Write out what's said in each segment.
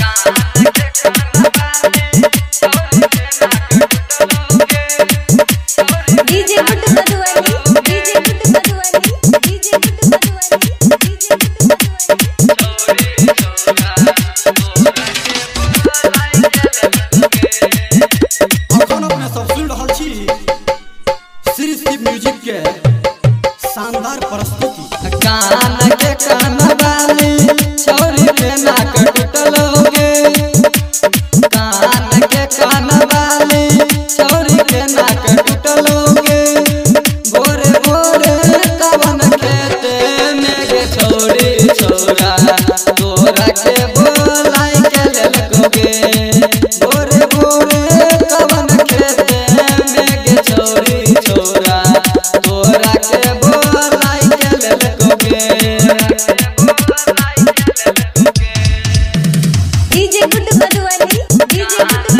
Music के शानदार प्रस्तुति। कान के कान वाली छोरी के नाक टूटलोगे, कान के कान वाली छोरी के नाक टूटलोगे। भोरे भोरे कवन खेते में गे छोरी छोरा तोरा के बोलाई के ललकोगे। भोरे भोरे कवन खेते में गे छोरी छोरा तोरा के बोलाई के ललकोगे। DJ Guddu Madhubani, DJ Guddu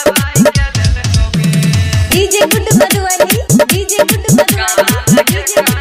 Madhubani, DJ Guddu Madhubani, DJ